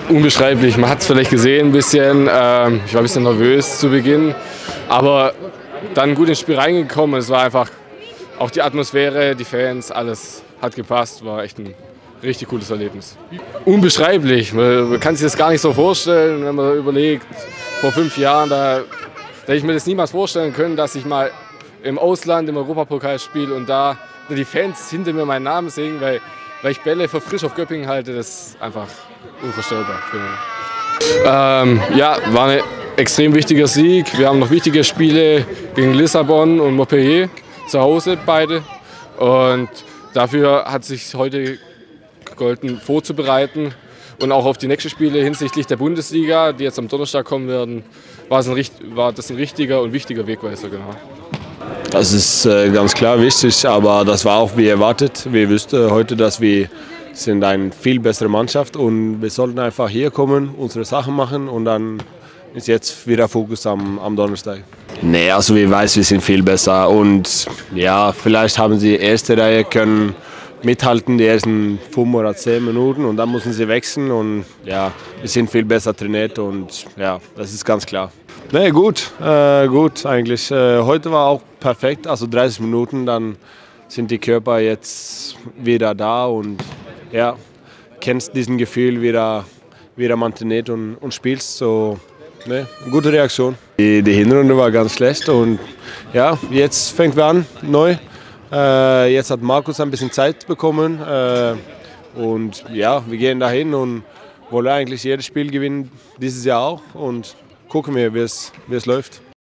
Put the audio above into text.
unbeschreiblich. Man hat es vielleicht gesehen ein bisschen. Ich war ein bisschen nervös zu Beginn, aber dann gut ins Spiel reingekommen. Es war einfach auch die Atmosphäre, die Fans, alles hat gepasst. War echt ein richtig cooles Erlebnis. Unbeschreiblich. Man kann sich das gar nicht so vorstellen, wenn man überlegt, vor 5 Jahren, da hätte ich mir das niemals vorstellen können, dass ich mal im Ausland im Europapokal spiele und da die Fans hinter mir meinen Namen singen, weil ich Bälle für Frisch auf Göppingen halte, das ist einfach unvorstellbar. Ja, war ein extrem wichtiger Sieg. Wir haben noch wichtige Spiele gegen Lissabon und Montpellier zu Hause beide. Und dafür hat es sich heute gegolten, vorzubereiten. Und auch auf die nächsten Spiele hinsichtlich der Bundesliga, die jetzt am Donnerstag kommen werden, war das ein richtiger und wichtiger Wegweiser. Genau. Das ist ganz klar wichtig, aber das war auch wie erwartet. Wir wussten heute, dass wir sind eine viel bessere Mannschaft und wir sollten einfach hier kommen, unsere Sachen machen und dann ist jetzt wieder Fokus am Donnerstag. Nee, also wir wissen, wir sind viel besser und ja, vielleicht haben sie erste Reihe können mithalten die ersten 5 oder 10 Minuten und dann müssen sie wechseln und ja, wir sind viel besser trainiert und ja, das ist ganz klar. Nee, gut eigentlich. Heute war auch perfekt, also 30 Minuten, dann sind die Körper jetzt wieder da und ja, kennst diesen Gefühl, wieder man trainiert und spielst, so ne, gute Reaktion. Die Hinrunde war ganz schlecht und ja, jetzt fängt wir an, neu. Jetzt hat Markus ein bisschen Zeit bekommen und ja, wir gehen dahin und wollen eigentlich jedes Spiel gewinnen, dieses Jahr auch und gucken wir, wie es läuft.